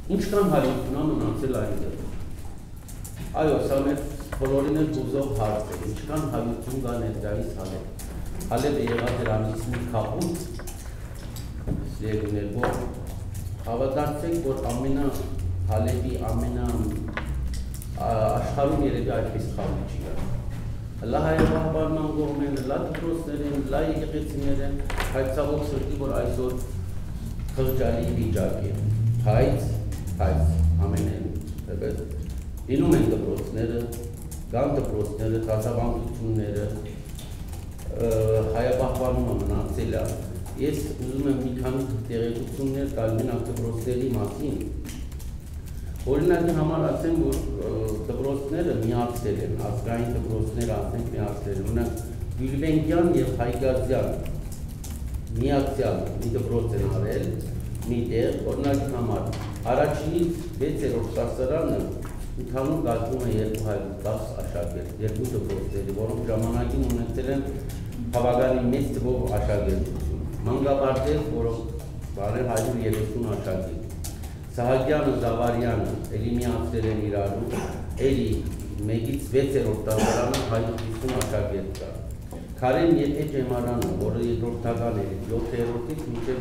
Ինչքան հայրենիքն մնացել այնտեղ։ Այո, սա մեր բոլորին էլ ուզող հարց է, ինչքան հայություն կա ներկայիս Հալեբ։ Հալեբը եղած էր ամիսնի քապուց, սիրելիներ, որ հավատացեք, որ Հալեբի աշխարհում երևի այդպես խաղի չի գա։ Լա հայրենիքաբանման կողմերը, լա դպրոցներ են, լա եկեղեցիներ են, բայց ցավոք սրտի, որ այսօր խղճալի վիճակ է, բայց ամենայն լինում են դպրոցները, կան դպրոցները, դասավանդությունները, հայապահպանումը մնացել է։ Ես ուզում եմ մի քանի տեղեկություններ տալ մենակ դպրոցների մասին։ Օրինակի համար ասեմ, որ դպրոցները միացել են, ազգային դպրոցները ասենք միացել են, ունենք Գյուլբենկյան և Հայգազյան միացյալ մի դպրոց են արել, մի տեղ, օրինակի համար առաջինից 6-րդ դասարանը ընդհանուր գազում է 210 աշակերտ, երկու դպրոցների, որոնք ժամանակին ունեցել են բավականին մեծ թվով աշակերտություն, մանկաբարձեր, որոնք բարել 130 աշակերտ, Սահակյանը, Զավարյանը, էլի միացել են իրարու, էլի 1-ից 6-րդ դասարանը 150 աշակերտ կա, Քարեն Եթե Ջեմարանը, որը երկրորդական էր, 7-րդից մինչև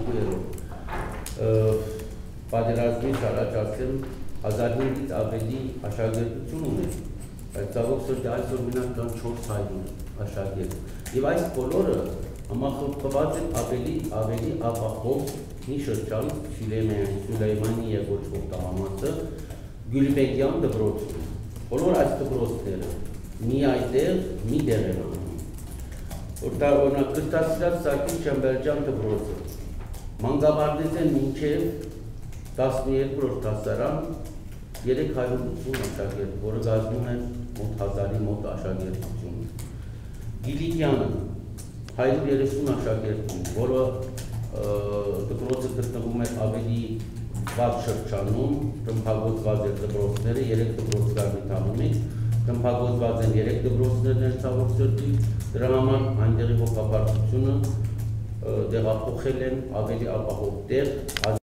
12-րդ պատերազմից առաջ ասեմ 1500-ից ավելի աշակերտություն ուներ, բայց ցավոք սրտի այսօր մենակ կան 400 աշակերտ, եւ այս բոլորը համախմբված են ավելի ապահով մի շրջան Սուլեյմանի եւ ոչվող տղամարդը Գյուլբենկյան դպրոցում, բոլոր այս դպրոցները մի այդտեղ մի դեղ են անում, օրինակ Կրտասիրած Սարգիս Չեմբերջյան դպրոցը, մանկաբարձեր են մինչև 12-րդ դասարան 380 աշակերտ, որը կազմում է մոտ 1000-ի մոտ աշակերտություն, Գիլիկյանը 130 աշակերտություն, որը դպրոցը գտնվում է ավելի վատ շրջանում, տրմփագործված է դպրոցները, 3 դպրոց կար Միթանումից, տրմփագործված են 3 դպրոցներն են ցավոք սրտի, դրա համար այնտեղի հոգապարտությունը տեղափոխել են ավելի ապահով տեղ